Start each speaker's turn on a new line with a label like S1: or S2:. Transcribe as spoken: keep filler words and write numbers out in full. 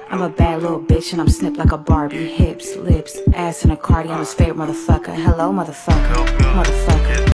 S1: I'm a bad little bitch and I'm snipped like a Barbie. Hips, lips, ass in a Cardi, I'm his favorite motherfucker. Hello, motherfucker, motherfucker.